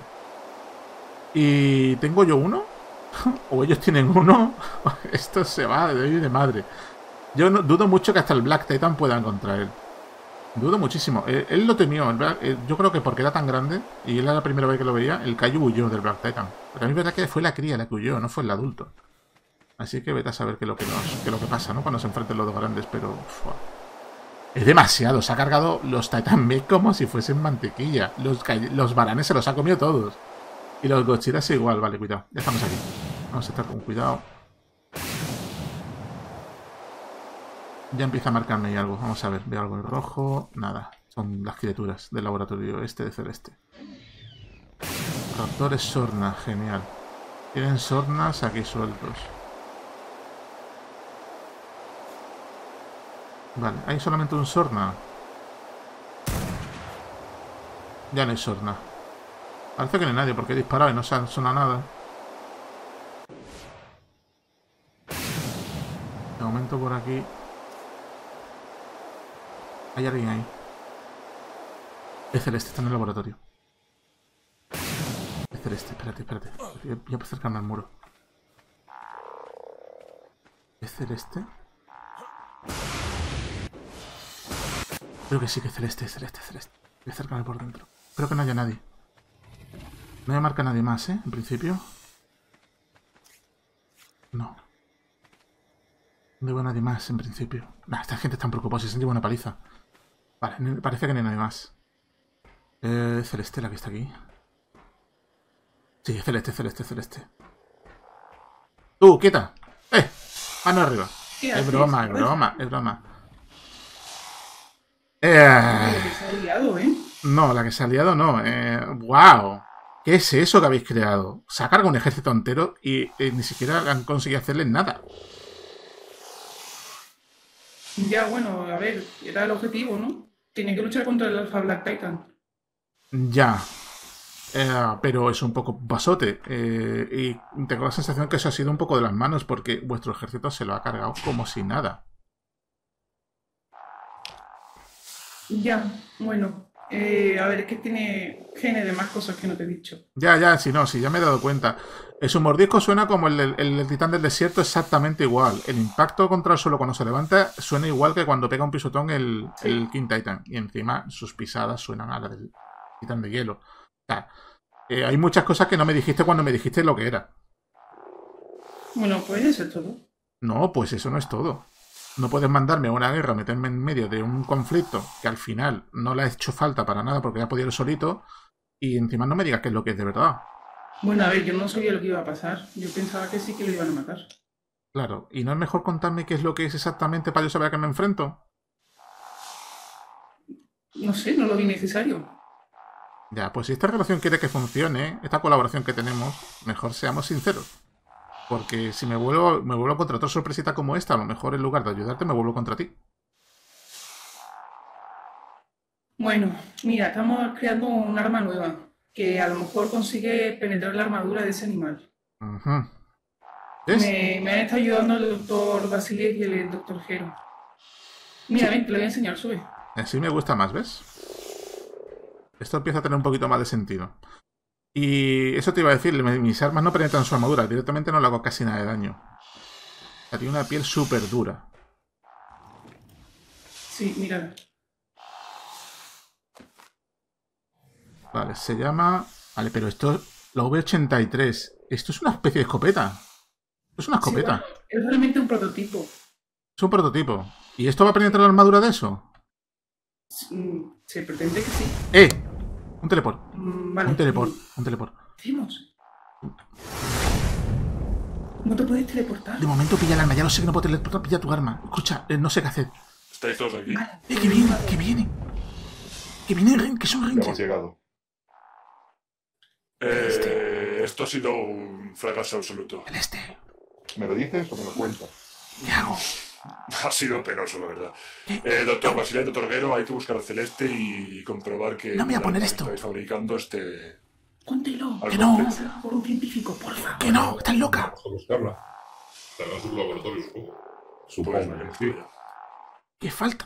Speaker 1: ¿Y tengo yo uno? ¿O ellos tienen uno? Esto se va de madre. Yo dudo mucho que hasta el Black Titan puedan contra él. Dudo muchísimo. Él lo temió. Yo creo que porque era tan grande, y era la primera vez que lo veía, el Kaiju huyó del Black Titan. Pero a mí es verdad que fue la cría la que huyó, no fue el adulto. Así que vete a saber qué es lo que pasa, ¿no? Cuando se enfrenten los dos grandes, pero... Uf, es demasiado. Se ha cargado los Titan Mech como si fuesen mantequilla. Los Baranes se los ha comido todos. Y los Godzillas igual. Vale, cuidado. Ya estamos aquí. Vamos a estar con cuidado. Ya empieza a marcarme ahí algo. Vamos a ver. Veo algo en rojo. Nada. Son las criaturas del laboratorio este de Celeste. Raptores Sorna. Genial. Tienen Sornas aquí sueltos. Vale. Hay solamente un Sorna. Ya no hay Sorna. Parece que no hay nadie porque he disparado y no suena nada. De momento por aquí... Hay alguien ahí. Es Celeste, está en el laboratorio. Es Celeste, espérate. Voy a acercarme al muro. ¿Es Celeste? Creo que sí que es Celeste, es Celeste. Voy a acercarme por dentro. Espero que no haya nadie. No me marca nadie más, ¿eh? En principio. No. No veo nadie más, en principio. Nah, esta gente está preocupada, se lleva una paliza. Vale, parece que no hay nadie más. Celeste, la que está aquí. Sí, celeste, celeste, celeste. ¡Tú, quieta! Mano arriba.
Speaker 2: ¿Qué
Speaker 1: Es
Speaker 2: haces?
Speaker 1: broma, es broma, es broma.
Speaker 2: Lo que se ha liado, ¿eh?
Speaker 1: No, la que se ha liado no. ¡Wow! ¿Qué es eso que habéis creado? Se ha cargado un ejército entero y ni siquiera han conseguido hacerle nada.
Speaker 2: Ya, bueno, a ver, era el objetivo, ¿no? Tenía que luchar contra el Alpha Black Titan.
Speaker 1: Ya. Pero es un poco pasote. Y tengo la sensación que eso ha sido un poco de las manos porque vuestro ejército se lo ha cargado como si nada.
Speaker 2: Ya, bueno. A ver, es que tiene genes de más cosas que no te he dicho.
Speaker 1: Ya, si no, si ya me he dado cuenta. Su mordisco suena como el titán del desierto, exactamente igual. El impacto contra el suelo cuando se levanta suena igual que cuando pega un pisotón el King Titan. Y encima sus pisadas suenan a la del titán de hielo. O sea, hay muchas cosas que no me dijiste cuando me dijiste lo que era.
Speaker 2: Bueno, pues eso es todo.
Speaker 1: No, pues eso no es todo. No puedes mandarme a una guerra, meterme en medio de un conflicto que al final no le ha hecho falta para nada porque ya podía ir solito y encima no me digas qué es lo que es de verdad.
Speaker 2: Bueno, a ver, yo no sabía lo que iba a pasar. Yo pensaba que sí que lo iban a matar.
Speaker 1: Claro, ¿y no es mejor contarme qué es lo que es exactamente para yo saber a qué me enfrento?
Speaker 2: No sé, no lo vi necesario.
Speaker 1: Ya, pues si esta relación quiere que funcione, esta colaboración que tenemos, mejor seamos sinceros. Porque si me vuelvo contra otra sorpresita como esta, a lo mejor en lugar de ayudarte me vuelvo contra ti.
Speaker 2: Bueno, mira, estamos creando un arma nueva que a lo mejor consigue penetrar la armadura de ese animal.
Speaker 1: Ujú. ¿Ves?
Speaker 2: Me han estado ayudando el doctor Basilek y el doctor Gero. Mira, ven, te lo voy a enseñar, sube.
Speaker 1: Así me gusta más, ¿ves? Esto empieza a tener un poquito más de sentido. Y eso te iba a decir, mis armas no penetran su armadura, directamente no le hago casi nada de daño. O sea, tiene una piel súper dura.
Speaker 2: Sí, mira.
Speaker 1: Vale, se llama... Vale, pero esto... La V83. Esto es una especie de escopeta. Es una
Speaker 2: Sí,
Speaker 1: escopeta.
Speaker 2: bueno, es realmente un prototipo.
Speaker 1: Es un prototipo. ¿Y esto va a penetrar la armadura de eso?
Speaker 2: Se pretende que sí.
Speaker 1: Un teleport.
Speaker 2: Vale.
Speaker 1: Un teleport. Un teleport.
Speaker 2: ¿Qué hacemos? No te puedes teleportar.
Speaker 1: De momento pilla el arma. Ya lo sé que no puedo teleportar. Pilla tu arma. Escucha, no sé qué hacer.
Speaker 3: ¿Estáis todos aquí?
Speaker 2: Vale.
Speaker 1: Que viene, que viene. Que viene, que son
Speaker 4: Ya hemos
Speaker 1: rangers.
Speaker 4: llegado.
Speaker 3: Esto ha sido un fracaso absoluto.
Speaker 1: El este.
Speaker 4: ¿Me lo dices o me lo cuentas?
Speaker 1: ¿Qué hago?
Speaker 3: Ha sido penoso, la verdad.
Speaker 1: ¿Qué?
Speaker 3: Doctor Basilea, doctor Guerrero, hay que buscar al Celeste y comprobar que...
Speaker 1: No me voy a
Speaker 3: el
Speaker 1: poner
Speaker 3: arma que
Speaker 1: esto.
Speaker 3: estáis fabricando este...
Speaker 2: Póntelo.
Speaker 3: algo
Speaker 1: Que no.
Speaker 3: completo.
Speaker 2: Por un científico, porfa.
Speaker 1: Que no, estás loca.
Speaker 4: Vamos a buscarla. Estará en su laboratorio, supongo.
Speaker 3: Pues,
Speaker 4: Supongo
Speaker 3: venga,
Speaker 4: que sí.
Speaker 1: ¿Qué falta?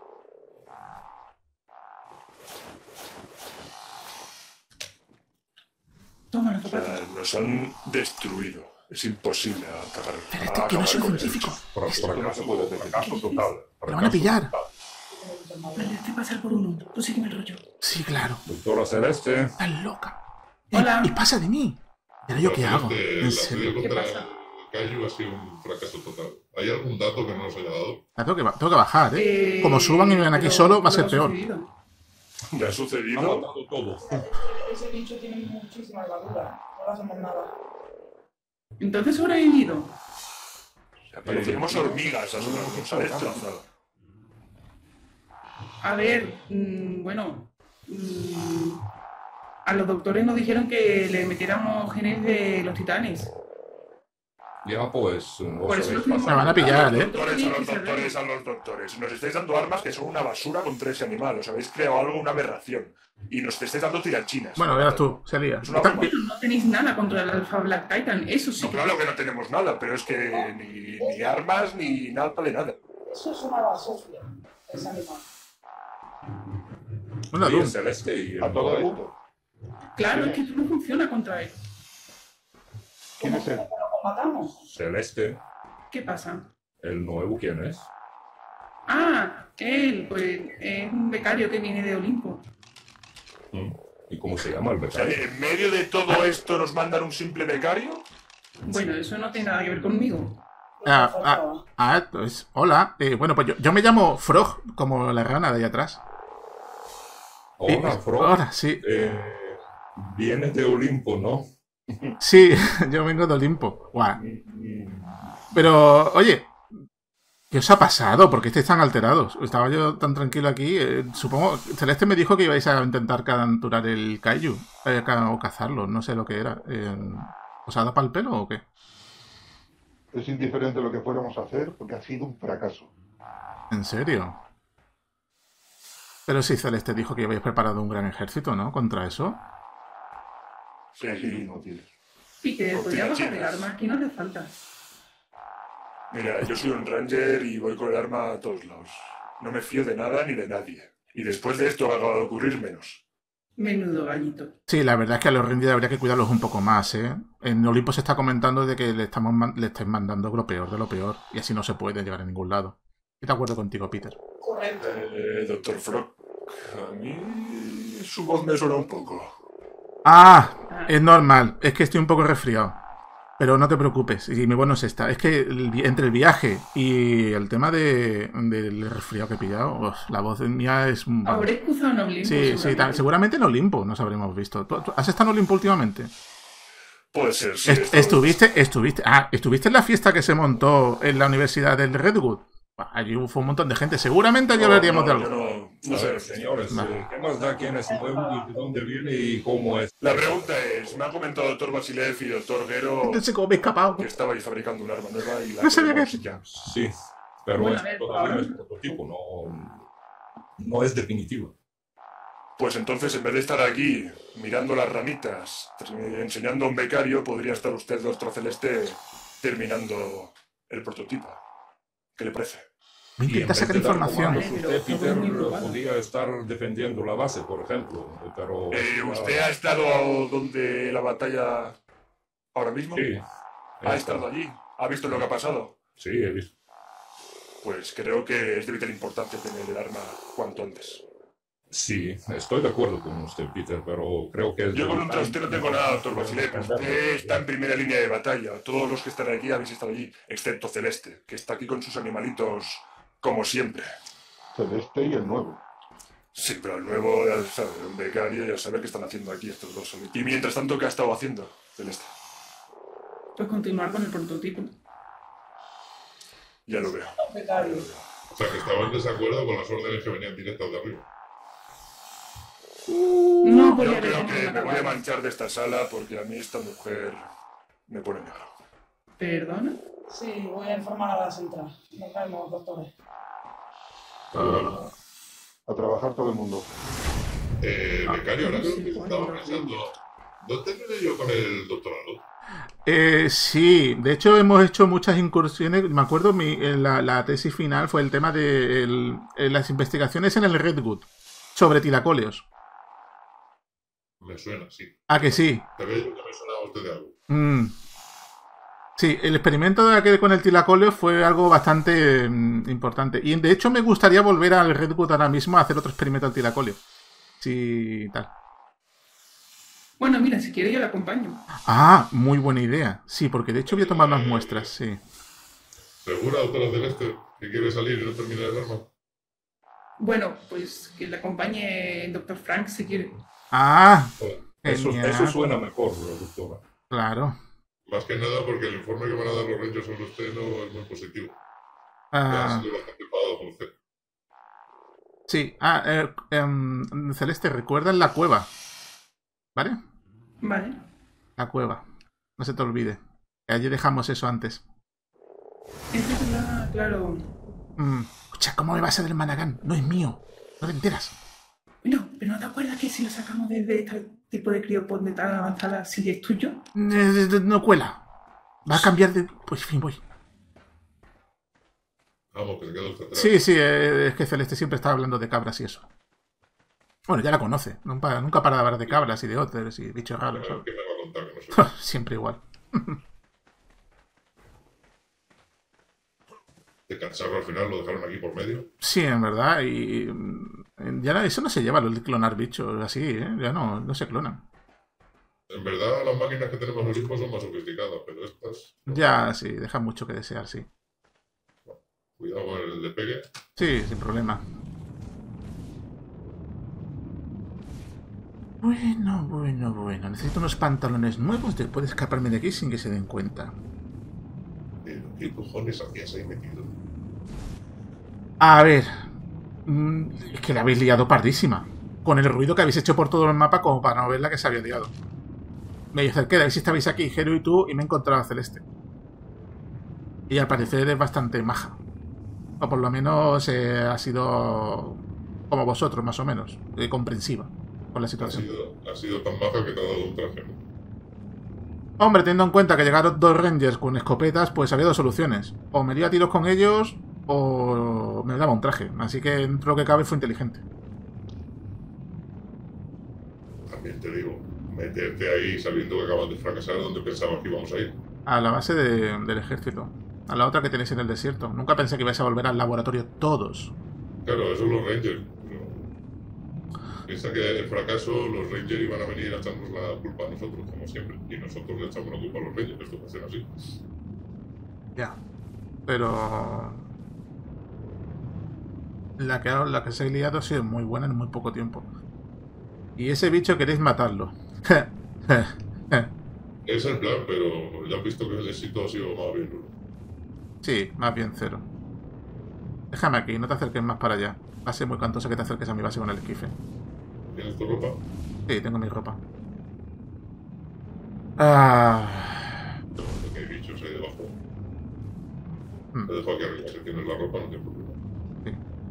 Speaker 2: Toma los
Speaker 3: O sea,
Speaker 2: zapatos.
Speaker 3: nos han destruido. Es imposible atacar.
Speaker 1: Pero este que no soy
Speaker 3: acabar con
Speaker 1: científico.
Speaker 4: Por acá se puede hacer. Fracaso total.
Speaker 1: Lo van a pillar.
Speaker 2: Vale, te pasar por uno. Tú sígueme el rollo.
Speaker 1: Sí, claro.
Speaker 4: Doctora Celeste.
Speaker 1: Estás loca.
Speaker 2: Hola.
Speaker 1: Y pasa de mí. ¿Pero yo qué hago?
Speaker 4: Celeste,
Speaker 1: En
Speaker 4: la
Speaker 1: serio.
Speaker 4: pelea
Speaker 2: ¿Qué
Speaker 4: contra
Speaker 2: pasa?
Speaker 4: Kaiju ha sido un fracaso total. ¿Hay algún dato que no nos haya dado?
Speaker 1: La tengo que bajar, ¿eh? Como suban y me ven aquí
Speaker 2: pero
Speaker 1: solo, va a ser
Speaker 2: lo
Speaker 1: peor.
Speaker 2: sucedido.
Speaker 3: Ya ha
Speaker 4: Ha
Speaker 3: sucedido.
Speaker 4: matado todo.
Speaker 2: Ese bicho tiene muchísima armadura. No le hacemos nada. Entonces sobrevivido.
Speaker 3: Parecíamos hormigas, nos ha destrozado.
Speaker 2: A ver, bueno. A los doctores nos dijeron que le metiéramos genes de los titanes.
Speaker 4: Ya, pues.
Speaker 2: Por eso lo
Speaker 1: Me van a pillar, ¿eh?
Speaker 3: A los doctores. Nos estáis dando armas que son una basura contra ese animal. Os habéis creado algo, una aberración. Y nos estáis dando tiranchinas.
Speaker 1: Bueno, verás tú, se lía.
Speaker 3: Es una
Speaker 1: Está-
Speaker 3: broma.
Speaker 2: No tenéis nada contra el Alpha Black Titan, eso sí.
Speaker 3: No, claro que no tenemos nada, pero es que ni armas ni nada de nada.
Speaker 5: Eso es una basofia, ese animal.
Speaker 1: Una
Speaker 4: Bien,
Speaker 1: luz.
Speaker 4: Celeste y
Speaker 3: A todo el mundo.
Speaker 2: Claro, es que esto no funciona contra él.
Speaker 4: ¿Quién es él?
Speaker 5: ¿Cómo lo combatamos?
Speaker 4: Celeste.
Speaker 2: ¿Qué pasa?
Speaker 4: ¿El nuevo quién es?
Speaker 2: Ah, él, pues es un becario que viene de Olimpo.
Speaker 4: ¿Y cómo se llama el
Speaker 3: O sea,
Speaker 4: becario?
Speaker 3: en medio de todo esto nos mandan un simple becario.
Speaker 2: Bueno, eso no tiene nada que ver conmigo.
Speaker 1: Pues, hola. Bueno, pues yo me llamo Frog, como la rana de ahí atrás.
Speaker 4: Hola, Frog.
Speaker 1: Hola, sí.
Speaker 4: Vienes de Olimpo, ¿no?
Speaker 1: Sí, yo vengo de Olimpo. Guau. Pero, oye, ¿qué os ha pasado? ¿Por qué estáis tan alterados? Estaba yo tan tranquilo aquí. Supongo, Celeste me dijo que ibais a intentar capturar el Kaiju. O cazarlo, no sé lo que era. ¿Os ha dado pa'l pelo o qué?
Speaker 6: Es indiferente lo que fuéramos a hacer porque ha sido un fracaso.
Speaker 1: ¿En serio? Pero sí, Celeste dijo que habéis preparado un gran ejército, ¿no? Contra eso.
Speaker 3: Sí,
Speaker 6: Así mismo tienes.
Speaker 2: Peter, podría bajar el
Speaker 3: Chicas.
Speaker 2: arma, aquí no hace falta.
Speaker 3: Mira, yo soy un ranger y voy con el arma a todos lados. No me fío de nada ni de nadie. Y después de esto acaba de ocurrir menos.
Speaker 2: Menudo gallito.
Speaker 1: Sí, la verdad es que a los Rangers habría que cuidarlos un poco más, ¿eh? En Olimpo se está comentando de que le estáis mandando lo peor de lo peor. Y así no se puede llegar a ningún lado. Estoy de acuerdo contigo, Peter.
Speaker 5: Correcto.
Speaker 3: Doctor Frog, a mí su voz me suena un poco.
Speaker 1: Ah, es normal. Es que estoy un poco resfriado. Pero no te preocupes. Y mi voz no es esta. Es que entre el viaje y el tema del resfriado que he pillado, la voz mía es...
Speaker 2: Habré cruzado en Olimpo.
Speaker 1: Sí, sí, seguramente en Olimpo nos habremos visto. ¿Tú has estado en Olimpo últimamente?
Speaker 3: Puede ser, sí.
Speaker 1: ¿Estuviste en la fiesta que se montó en la Universidad del Redwood? Allí fue un montón de gente. Seguramente allí hablaríamos de
Speaker 3: yo
Speaker 1: algo.
Speaker 3: no
Speaker 7: A
Speaker 3: sé.
Speaker 7: ver, señores,
Speaker 1: Vale.
Speaker 7: ¿qué más da quién es nuevo y de dónde viene y cómo es?
Speaker 3: La pregunta es, me ha comentado Dr. Basilev y Dr. Gero
Speaker 1: No sé cómo me he escapado.
Speaker 3: que estabais fabricando un arma nueva y la
Speaker 1: No sabía
Speaker 3: queremos
Speaker 1: que-
Speaker 3: ya.
Speaker 7: Sí, pero
Speaker 2: Bueno,
Speaker 7: es
Speaker 2: a ver,
Speaker 7: todavía
Speaker 2: ahora-
Speaker 7: es prototipo, no es definitivo.
Speaker 3: Pues entonces, en vez de estar aquí mirando las ramitas, enseñando a un becario, podría estar usted, Doctor Celeste, terminando el prototipo. ¿Qué le parece?
Speaker 1: Me
Speaker 7: Y en
Speaker 1: intenta
Speaker 7: vez
Speaker 1: sacar
Speaker 7: de dar
Speaker 1: información.
Speaker 7: comandos,
Speaker 2: Pero
Speaker 7: usted,
Speaker 2: estamos
Speaker 7: Peter,
Speaker 2: muy ocupados.
Speaker 7: podría estar defendiendo la base, por ejemplo. Pero
Speaker 3: ¿Usted ha estado donde la batalla ahora mismo?
Speaker 7: Sí,
Speaker 3: ¿Ha estado allí? ¿Ha visto lo que ha pasado?
Speaker 7: sí, he visto.
Speaker 3: Pues creo que es de vital importancia tener el arma cuanto antes.
Speaker 7: Sí, estoy de acuerdo con usted, Peter, pero creo que...
Speaker 3: Yo con un traste no tengo nada, doctor Basilev. Usted está en primera línea de batalla. Todos los que están aquí habéis estado allí, excepto Celeste, que está aquí con sus animalitos como siempre.
Speaker 6: Celeste y el nuevo.
Speaker 3: Sí, pero el nuevo, ya sabe, un becario, ya sabe qué están haciendo aquí estos dos. Y mientras tanto, ¿qué ha estado haciendo Celeste?
Speaker 2: Pues continuar con el prototipo.
Speaker 3: Ya lo veo.
Speaker 5: Becario.
Speaker 4: O sea, que estaba en desacuerdo con las órdenes que venían directas de arriba.
Speaker 2: No
Speaker 3: Yo
Speaker 2: podía
Speaker 3: creo
Speaker 2: haber
Speaker 3: que me voy a
Speaker 2: acabado.
Speaker 3: manchar de esta sala porque a mí esta mujer me pone negro.
Speaker 2: ¿Perdona?
Speaker 5: Sí, voy a informar a la central. Nos vemos, doctores.
Speaker 6: A trabajar todo el mundo.
Speaker 4: Becario, ahora que
Speaker 2: sí,
Speaker 4: lo
Speaker 2: bueno,
Speaker 4: estaba pensando, ¿no terminé yo con el doctorado?
Speaker 1: Sí, de hecho hemos hecho muchas incursiones. Me acuerdo, la tesis final fue el tema de las investigaciones en el Redwood sobre tilacóleos.
Speaker 4: Me suena, sí.
Speaker 1: ¿A que sí?
Speaker 4: Ya me sonaba usted de algo.
Speaker 1: Sí, el experimento de aquel con el tilacóleo fue algo bastante importante. Y de hecho me gustaría volver al Redwood ahora mismo a hacer otro experimento al tilacóleo. Sí, tal.
Speaker 2: Bueno, mira, si quiere yo la acompaño.
Speaker 1: Ah, muy buena idea. Sí, porque de hecho voy a tomar unas muestras, sí.
Speaker 4: ¿Segura, doctora Celeste, que quiere salir y no termina el arma?
Speaker 2: Bueno, pues que la acompañe el doctor Frank si quiere.
Speaker 1: Ah,
Speaker 7: Eso
Speaker 1: genial.
Speaker 7: suena mejor, doctora.
Speaker 1: Claro.
Speaker 4: Más que nada porque el informe que van a dar los Rangers sobre usted no es muy positivo. Ya
Speaker 1: Ah,
Speaker 4: ha sido bastante enfadado con usted.
Speaker 1: sí. Celeste, recuerda la cueva. ¿Vale?
Speaker 2: Vale.
Speaker 1: La cueva. No se te olvide. Que allí dejamos eso antes.
Speaker 2: Es verdad, claro.
Speaker 1: Escucha, ¿cómo me vas a dar el Managán? No es mío. No te enteras.
Speaker 2: No, pero ¿no te acuerdas que si lo sacamos desde este tipo de criopod de tan avanzada, si es tuyo?
Speaker 1: No cuela. Va a cambiar de... Pues, en fin, voy.
Speaker 4: Vamos, que se queda usted atrás.
Speaker 1: Sí, sí, es que Celeste siempre está hablando de cabras y eso. Bueno, ya la conoce. Nunca para de hablar de cabras y de otters y bichos raros.
Speaker 4: ¿Qué me va a contar que no sé?
Speaker 1: Siempre igual.
Speaker 4: De cansarlo al final, lo dejaron aquí por medio.
Speaker 1: Sí, en verdad. Y ya eso no se lleva, lo de clonar bichos así, ¿eh? Ya no se clonan.
Speaker 4: En verdad, las máquinas que tenemos en Olimpo son más sofisticadas, pero estas...
Speaker 1: Ya, sí, deja mucho que desear, sí.
Speaker 4: Cuidado con el despegue.
Speaker 1: Sí, sin problema. Bueno. Necesito unos pantalones nuevos después de escaparme de aquí sin que se den cuenta.
Speaker 4: Pero, ¿qué cojones hacías ahí metido?
Speaker 1: A ver. Es que la habéis liado pardísima. Con el ruido que habéis hecho por todo el mapa como para no ver la que se había liado. Me acerqué de ver si estabais aquí, Jero y tú, y me he encontrado a Celeste. Y al parecer es bastante maja. O por lo menos ha sido como vosotros, más o menos. Comprensiva con la situación.
Speaker 4: Ha sido tan baja que te ha dado un traje, ¿no?
Speaker 1: Hombre, teniendo en cuenta que llegaron 2 Rangers con escopetas, pues había 2 soluciones. O me di a tiros con ellos, o me daba un traje. Así que dentro de lo que cabe fue inteligente.
Speaker 4: También te digo, meterte ahí sabiendo que acabas de fracasar donde pensabas que íbamos a ir.
Speaker 1: A la base del ejército. A la otra que tenéis en el desierto. Nunca pensé que ibais a volver al laboratorio todos.
Speaker 4: Claro, eso los Rangers. Pero piensa que el fracaso, los Rangers iban a venir a echarnos la culpa a nosotros, como siempre. Y nosotros le echamos la culpa a los Rangers. Esto funciona así.
Speaker 1: Ya. Pero... La que se ha liado ha sido muy buena en muy poco tiempo. Y ese bicho queréis matarlo.
Speaker 4: Es el plan, pero ya has visto que el éxito ha sido más bien nulo.
Speaker 1: Sí, más bien 0. Déjame aquí, no te acerques más para allá. Va a ser muy cantoso que te acerques a mi base con el esquife.
Speaker 4: ¿Tienes tu ropa?
Speaker 1: Sí, tengo mi ropa.
Speaker 4: No, que hay bichos ahí debajo. Te dejo aquí arriba. Si tienes la ropa, no te preocupes.
Speaker 1: Sí.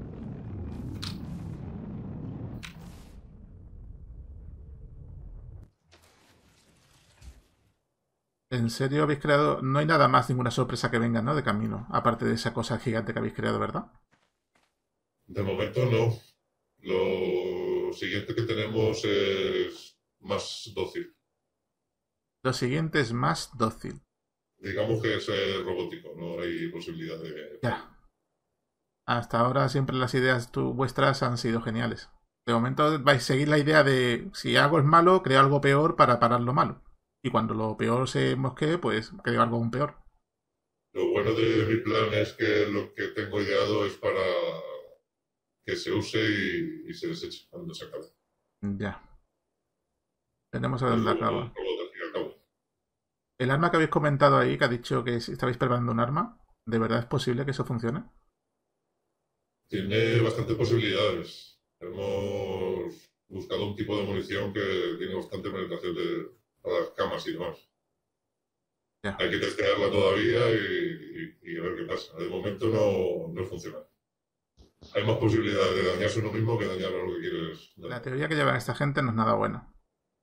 Speaker 1: ¿En serio habéis creado...? No hay nada más, ninguna sorpresa que venga, ¿no? De camino. Aparte de esa cosa gigante que habéis creado, ¿verdad?
Speaker 4: De momento no. Lo siguiente que tenemos es más dócil.
Speaker 1: Lo siguiente es más dócil.
Speaker 4: Digamos que es robótico, no hay posibilidad de...
Speaker 1: Ya. Hasta ahora siempre las ideas vuestras han sido geniales. De momento vais a seguir la idea de si algo es malo, creo algo peor para parar lo malo. Y cuando lo peor se mosquee, pues creo algo aún peor.
Speaker 4: Lo bueno de mi plan es que lo que tengo ideado es para que se use y se deseche cuando se acabe.
Speaker 1: Ya. Tenemos a dónde acaba.
Speaker 4: Al fin y al cabo.
Speaker 1: El arma que habéis comentado ahí, que ha dicho que estabais preparando un arma, ¿de verdad es posible que eso funcione?
Speaker 4: Tiene bastantes posibilidades. Hemos buscado un tipo de munición que tiene bastante penetración a las camas y demás.
Speaker 1: Ya.
Speaker 4: Hay que testearla todavía y a ver qué pasa. De momento no funciona. Hay más posibilidades de dañarse uno mismo que dañar a lo que quieres.
Speaker 1: La teoría que lleva esta gente no es nada buena.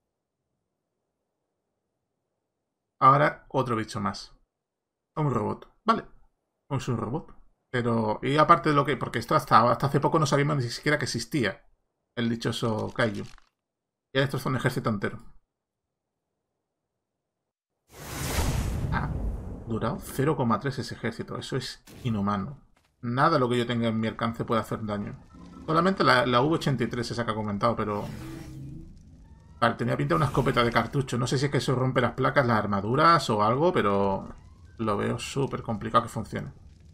Speaker 1: Ahora otro bicho más. Un robot. Vale. Es un robot. Pero... Y aparte de lo que... Porque esto hasta hace poco no sabíamos ni siquiera que existía el dichoso Kaiju. Y ahora esto es un ejército entero. Durado 0,3 ese ejército. Eso es inhumano. Nada de lo que yo tenga en mi alcance puede hacer daño. Solamente la V83 esa que ha comentado, pero... Vale, tenía pinta de una escopeta de cartucho. No sé si es que eso rompe las placas, las armaduras o algo, pero... Lo veo súper complicado que funcione.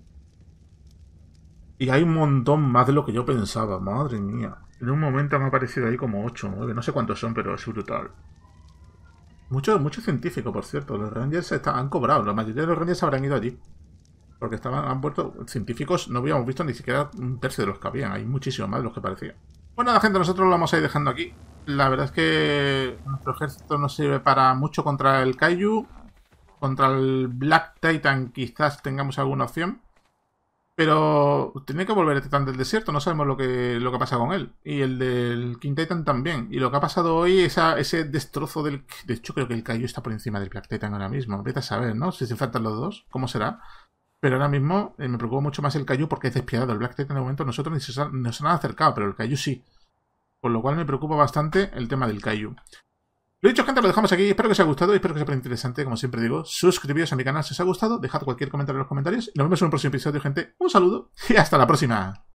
Speaker 1: Y hay un montón más de lo que yo pensaba. Madre mía. En un momento me ha parecido ahí como 8 o 9. No sé cuántos son, pero es brutal. Muchos científicos, por cierto. Los Rangers han cobrado. La mayoría de los Rangers habrán ido allí. Porque han vuelto científicos. No habíamos visto ni siquiera un tercio de los que habían. Hay muchísimo más de los que parecía. Bueno, la gente, nosotros lo vamos a ir dejando aquí. La verdad es que nuestro ejército nos sirve para mucho contra el Kaiju. Contra el Black Titan quizás tengamos alguna opción. Pero tiene que volver el Titán del desierto, no sabemos lo que pasa con él. Y el del King Titan también. Y lo que ha pasado hoy, ese destrozo del... De hecho, creo que el Kaiju está por encima del Black Titan ahora mismo. Vete a saber, ¿no? Si se faltan los dos, ¿cómo será? Pero ahora mismo me preocupa mucho más el Kaiju porque es despiadado. El Black Titan de momento nosotros ni se han acercado, pero el Kaiju sí. Por lo cual me preocupa bastante el tema del Kaiju. Lo dicho, gente, lo dejamos aquí. Espero que os haya gustado y espero que sea interesante. Como siempre digo, suscribiros a mi canal si os ha gustado. Dejad cualquier comentario en los comentarios. Y nos vemos en un próximo episodio, gente. Un saludo y hasta la próxima.